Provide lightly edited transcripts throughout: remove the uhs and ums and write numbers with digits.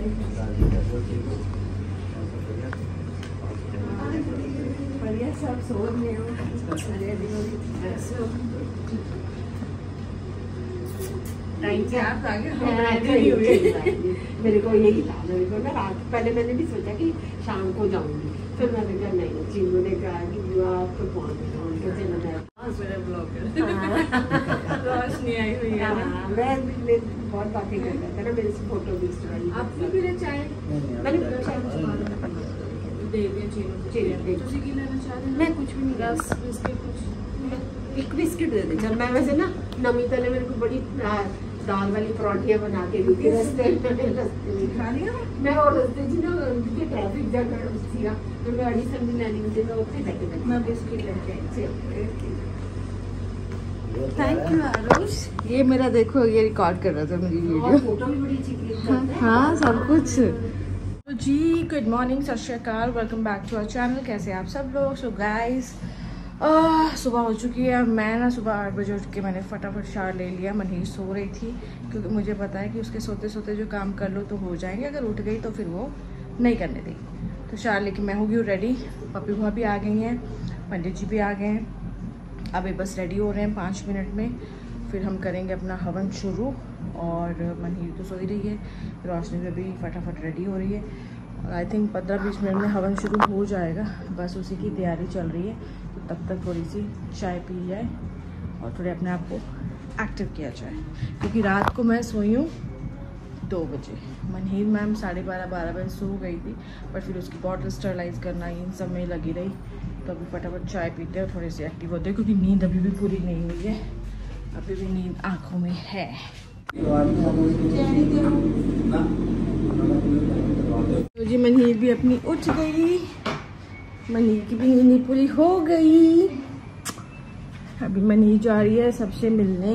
बढ़िया सब सो रहे हो। टाइम से आप आ गए। मेरे को यही था, मेरे को ना रात पहले मैंने भी सोचा कि शाम को जाऊंगी, फिर मैंने कहा नहीं, चीनू ने कहा कि आप तो पहुंच गए, रोशनी आई हुई है। मैं बहुत बातें करता था ना, मेरे से फोटो भी आपने भी चाय मैंने दे दिया चीनू। मैं कुछ भी नहीं, रस बिस्किट कुछ एक बिस्किट दे दे चल। मैं वैसे ना नमिता ने मेरे को बड़ी दाल वाली पराठियाँ बना के दी थी रस्ते में खा लिया मैं। और रस्ते जी ना ट्रैफिक जगह थी ना, तो मैं अड़ी सब्जी लेनी मुझे मैं उससे बैठे मैं बिस्किट लेके आई। Thank you Aarush. ये मेरा देखो, ये रिकॉर्ड कर रहा था मेरी वीडियो, फोटो भी बड़ी अच्छी क्लिक करता है। हाँ सब कुछ। तो जी गुड मॉर्निंग, सत श्री अकाल, welcome back to our channel. कैसे आप सब लोग? सो गाइस सुबह हो चुकी है। मैं ना सुबह 8 बजे उठ के मैंने फटाफट शावर ले लिया। मनहीर सो रही थी क्योंकि मुझे पता है कि उसके सोते सोते जो काम कर लो तो हो जाएंगे, अगर उठ गई तो फिर वो नहीं करने देगी। तो शावर लेके मैं हो गई रेडी। पप्पी बुआ भी आ गई हैं, पंडित जी भी आ गए हैं। अभी बस रेडी हो रहे हैं 5 मिनट में, फिर हम करेंगे अपना हवन शुरू। और मनहीर तो सो ही रही है, रोशनी भी अभी फटाफट रेडी हो रही है। और आई थिंक 15-20 मिनट में हवन शुरू हो जाएगा, बस उसी की तैयारी चल रही है। तो तब तक थोड़ी सी चाय पी जाए और थोड़े अपने आप को एक्टिव किया जाए, क्योंकि रात को मैं सोई हूँ 2 बजे। मनहीर मैम 12:30-12 बजे सो गई थी, पर फिर उसकी बॉटल स्टरलाइज करना इन सब में लगी रही। तो अभी फटाफट चाय पीते हैं और थोड़े से एक्टिव होते हैं, क्योंकि नींद अभी भी पूरी नहीं हुई है, अभी भी नींद आँखों में है। तो जी मनहीर भी अपनी उठ गई, मनहीर की भी नींद पूरी हो गई। अभी मनहीर जा रही है सबसे मिलने।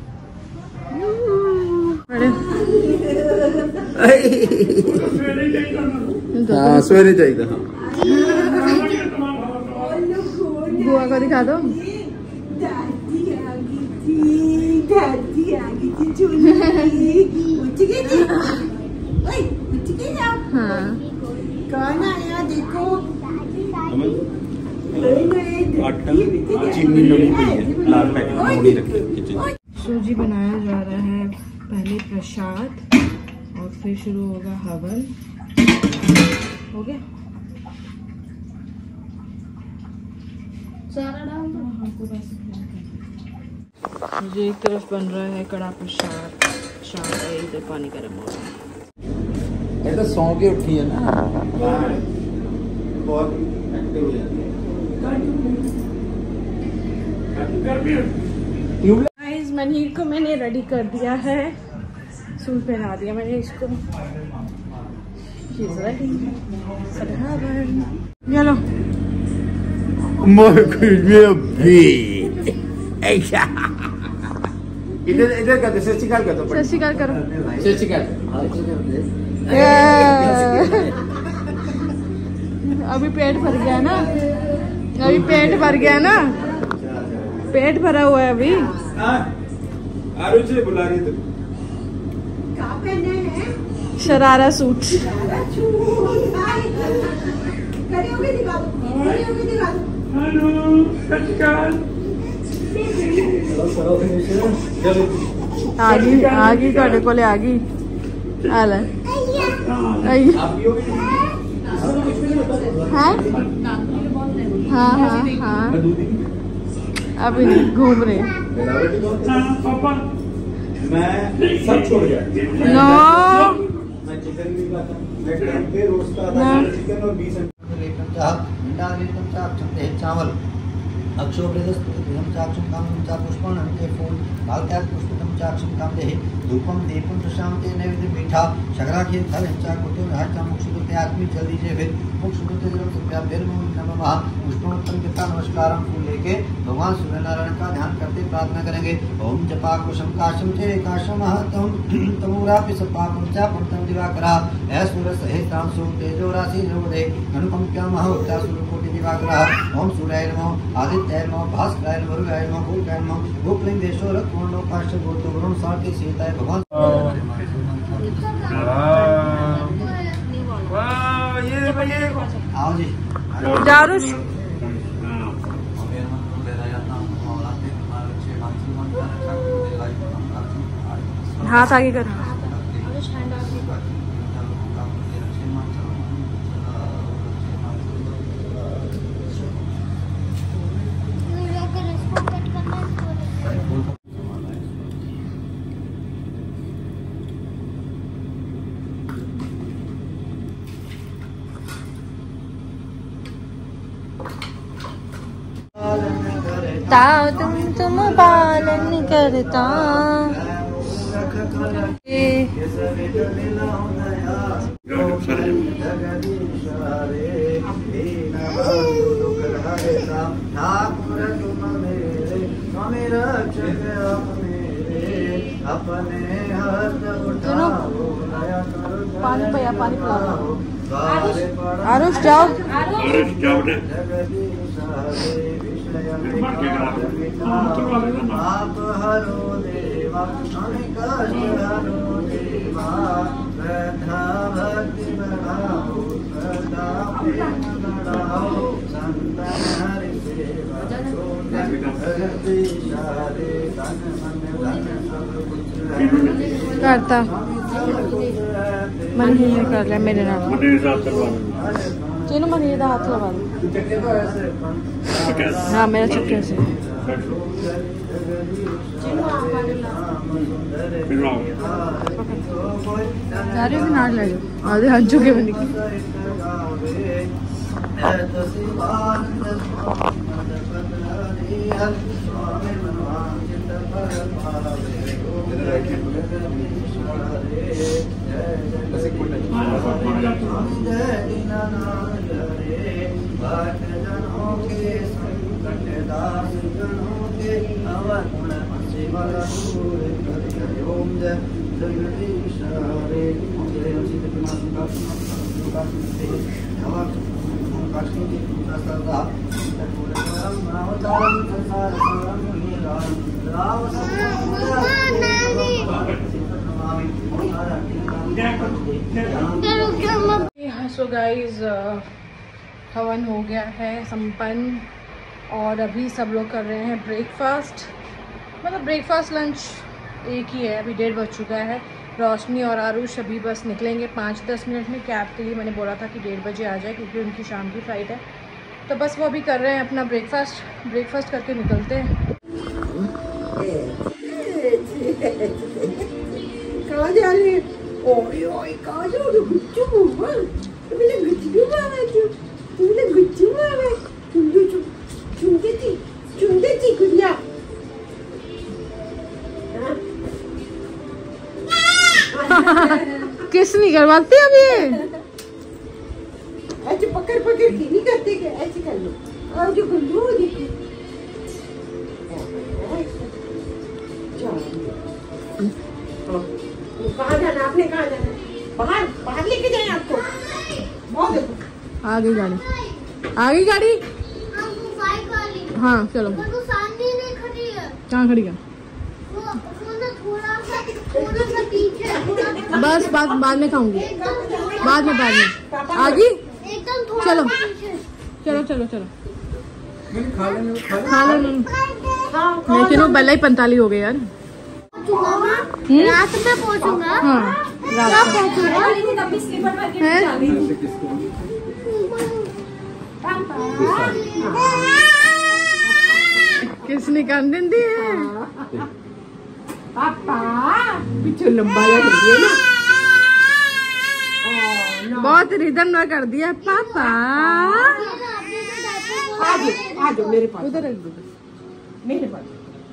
सवेरे चाहिए। बुआ को दिखा दो। हाँ कौन आया देखो। सूजी बनाया जा रहा है, पहले प्रसाद और फिर शुरू होगा हवन। हो गया सारा डाल दो। मुझे एक तरफ बन रहा है कड़ा प्रसाद, इधर पानी गर्म हो रहा है। ये तो सौ के उठी है ना, बहुत एक्टिव हो जाती है। गाइस मनहीर को मैंने रेडी कर दिया है, सूट पहना दिया मैंने इसको। चलो इधर इधर कर दो, सच्चिकाल कर दो, सच्चिकाल करो, सच्चिकाल। अभी पेट भर गया ना, अभी पेट भर गया ना, पेट भरा हुआ है अभी। आरुष से बुला रही थी। शरारा सूट। आगी ਤੁਹਾਡੇ ਕੋਲੇ आ गई। आला हाँ हाँ हाँ अभी नहीं घूम रहे। मैं सब छोड़ गया। नो मैं चिकन भी खाता, मैं टेम्पे रोस्ट खाता, चिकन और 20 चावल अक्षोभ्रदस्तम चाक्षम काम चा पुष्पण अंते फूल भागत्याग पुष्पतम चाक्षम काम दे धूपम दीपम प्रशांते नैवेद्य मीठा शकराखीर फल चा कुटो हर मुक्षुते आत्मी चल दीजिए। फिर मुक्षुते जब कृपया फिर नमः पुष्पोत्तम कृता नमस्कारम फूल लेके भगवान सूर्यनारायण का ध्यान करते प्रार्थना करेंगे। ओम जपा कुशम काशम चे काशम महतम तमूरापि सपापम चा पंतम दिवाकरा ऐश्वर्य सहित तांसु तेजो राशि नवोदय अनुपम क्या महत्ता सूर्यकोटि दिवाकरा। ओम सूर्याय नमः आदित्याय नमः भास्कराय नमः रुद्राय नमः भूतकाय नमः भूपलिंगेश्वर कोंडो काष्ठ गोत्र वरुण सार्थी सीताय भगवान। आओ जी जारुश हाथ आगे कर। तुम पालन करता पानी पिया, पानी पिला। आरुष जाओ, आरुष जाओ। आप हरो देवा हरो देवा भक्ति बढ़ाओ सदा प्रेम बढ़ाओ संतन हरि सेवा भक्ति सारे तन मन धन सब कुछ करता मन ही कर लिया मेरे नाम चलो मन ये हाथ लगा दो। हाँ मेरा चक्कर से सारे भी नाच लगे आधे हंस चुके बने की। सो गाइज हवन हो गया है संपन्न और अभी सब लोग कर रहे हैं ब्रेकफास्ट। मतलब ब्रेकफास्ट लंच एक ही है। अभी 1:30 बज चुका है। रोशनी और आरुष अभी बस निकलेंगे 5-10 मिनट में कैब के लिए। मैंने बोला था कि 1:30 बजे आ जाए क्योंकि उनकी शाम की फ़्लाइट है। तो बस वो अभी कर रहे हैं अपना ब्रेकफास्ट करके निकलते हैं। कहाँ जा रहे हैं? ओए कहाँ जा रहे हो? गुच्चू बुआ, तुमने गुच्चू मारा क्यों? तुमने गुच्चू मारा? चुंदे थी गुड़िया। किस नहीं करवाते अब ये? ऐसे पकड़ के नहीं करते क्या? ऐसे कर लो। और जो गुल्लू देखो। कहाँ जाना? आपने कहाँ जाना? बाहर लेके जाए आपको। आ गई गाड़ी, आ गई गाड़ी। हाँ चलो। कहाँ खड़ी है? बस बाद में खाऊंगी, बाद में आ गई। चलो चलो चलो चलो खा लो। लेकिन वो पहले ही 45 हो गए यार। रात में पहुंचूंगा। हाँ रात किसने कांदन दी है? पापा पीछे लंबा लग रही है ना। बहुत रिदम ना कर दिया पापा। आ जाओ मेरे पास। उधर रख दो मेरे पास।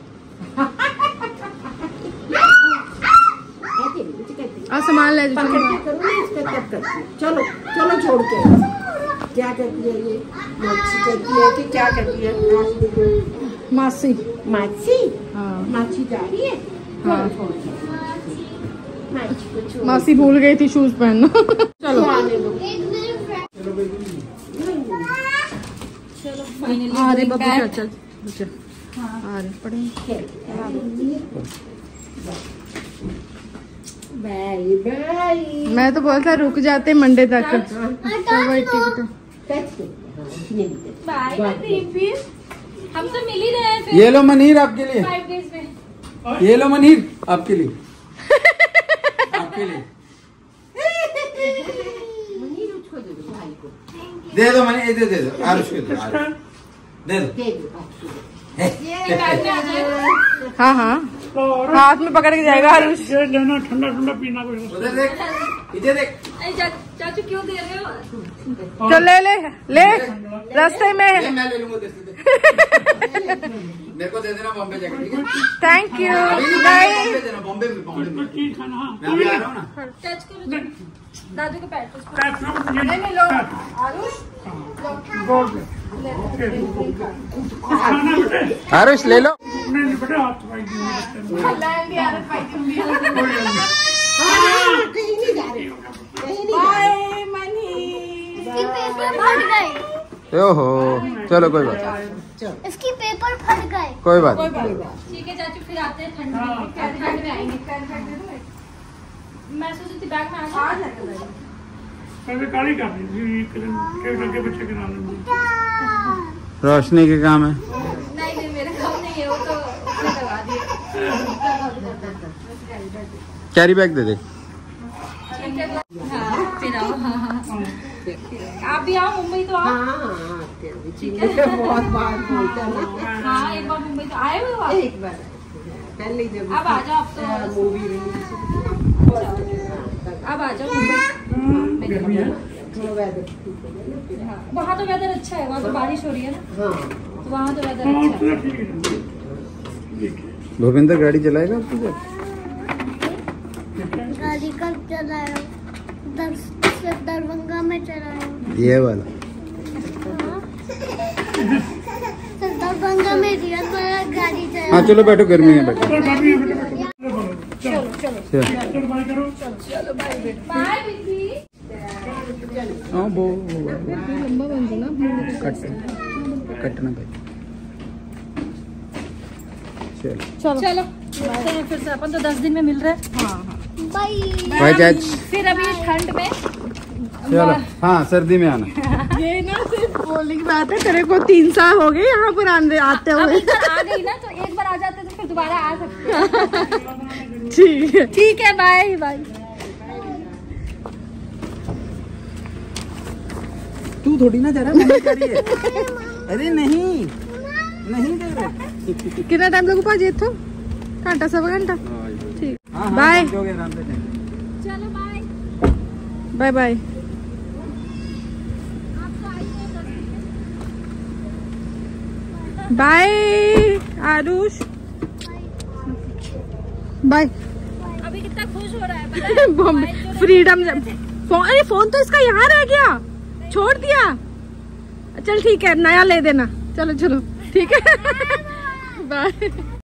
सामान ले जाओ। चलो चलो छोड़ के। क्या करती है ये? मासी कहती है कि क्या करती है? मासी मासी। हाँ मासी जा रही है। हाँ मासी मासी भूल गई थी शूज पहनना। चलो आ रहे बब्बू चाचा। आ रहे पढ़े। Bye bye. मैं तो बोलता रुक जाते मंडे तक। बाय दीपी, हम तो मिल ही रहे हैं फिर। ये लो मनीर आपके लिए, 5 days में। ये लो मनीर आपके लिए, आपके लिए दे दो मनीर, दे दो आरुष को दे, आरुष दे दो। हाँ हाँ हाथ में पकड़ के जाएगा आरुष। लेना ठंडा ठंडा पीना कुछ। उधर देख, इधर देख। चाचू क्यों दे रहे हो? तो ले ले ले रास्ते में। मैं ले लूंगा, मेरे को दे देना बॉम्बे जैकेट, ठीक है? Thank you. बॉम्बे देना, बॉम्बे में चीज खाना। मैं अभी आ रहा हूँ ना। टच करो दादू को पैर। नहीं लो आरुष। आरुष ले लो। नहीं बेटा हाथ पाई ओहो चलो कोई बात, इसकी पेपर फट गए। कोई बात ठीक है चाचू, फिर आते हैं ठंड में आएंगे। मैं सोची थी बैग में आ जाएगा। पहले काली कर दी के बच्चे के नाम। रोशनी के काम है। नहीं मेरे काम नहीं है, वो तो उसने करवा दिया। कैरी बैग दे दे। हाँ फिर आओ। हाँ आप भी आओ मुंबई तो आओ। बहुत बार बोलता ना। हाँ एक बार मुंबई तो आए हुए हो आप? एक बार पहले जब अब आ जाओ, अब तो मूवी अब आ जाओ मुंबई। वहाँ तो वेदर अच्छा है, वहाँ तो बारिश हो रही है ना, तो वहाँ तो वेदर अच्छा है। भूपेंद्र गाड़ी चलाएगा आपके साथ? गाड़ी कब चलाया? दरभंगा में चलाया। ये वाला दरभंगा में रियल वाला गाड़ी चलाया। हाँ चलो बैठो, गर्मी है बैठो। चलो बाय बिल्ली। हाँ वो कटना भाई। चलो मिलते हैं फिर से, अपन तो 10 दिन में मिल रहे हैं। बाय। भाई चाच फिर अभी ठंड में। चलो, हाँ सर्दी में आना। ये ना सिर्फ बोलने की बात है, तेरे को 3 साल हो गए यहाँ पर आते अब हुए। इधर आ गई ना, तो एक बार आ जाते तो फिर दोबारा आ सकते हैं। ठीक है बाय बाय। तू थोड़ी ना जा रहा है, अरे नहीं नहीं दे रहे। कितना टाइम लगू पाजी इतो? घंटा सवा घंटा। ठीक बाय चलो bye bye bye. Bye Aarush bye. अभी कितना खुश हो रहा है फ्रीडम। अरे फोन तो इसका यहाँ रह गया, छोड़ दिया। चल ठीक है, नया ले देना। चलो चलो ठीक है बाय।